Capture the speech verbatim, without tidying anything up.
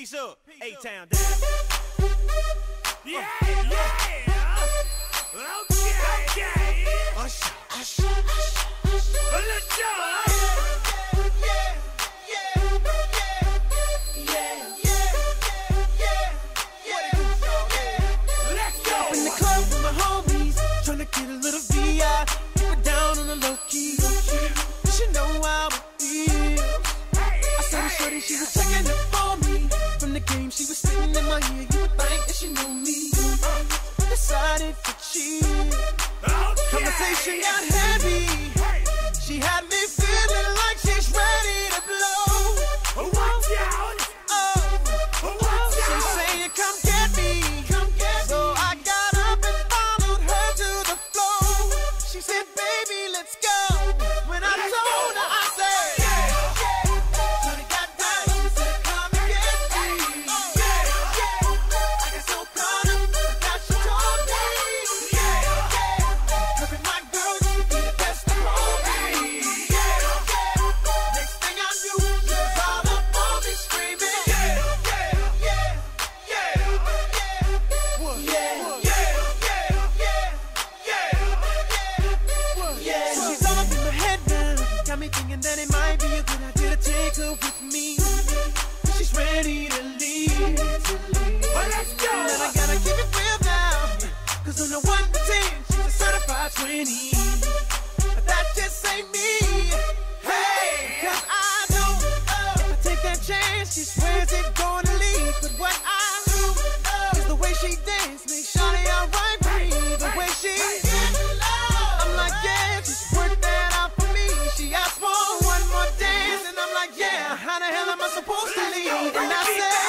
Peace up, A-Town down. Yeah, yeah. Okay, okay. Usher, usher, usher, usher. Let's go. Tryna get a little V I, keep it down on the low key. You should know how it feels. I saw the shorty, she was checking up for me. From the game, she was spitting in my ear. You would think that she knew me. Decided to cheat. Conversation got heavy. She had me feeling like she's ready to blow. Watch out! Oh, Watch out! she's saying, come get me. Come get me. So I got up and followed her to the floor. She said, baby, let's go. When I told her, I said, yeah, yeah. Shorty got down, she said, come and get me. Yeah, yeah. I got so caught up, now she told me. Yeah, yeah. Look at my girl, she be the best of all me. Yeah, yeah. Next thing I knew, she was all up on me screaming. Yeah, yeah, yeah, yeah, yeah. What? Yeah, yeah, yeah, yeah, yeah, yeah. She's all up in my head now, got me thinking that it might be a good idea to take her with me. She's ready to leave. Well, let's go. And I gotta keep it real now, cause on the one to ten, she's a certified twenty. But that just ain't me. Hey, cause I know if I take that chance, she swears it's gonna leave. But what I do is the way she dance makes Shawty alright with me. The way she I'm like, yeah, just work that out for me. She asked for one more dance, and I'm like, yeah, how the hell am I supposed to leave? And I said,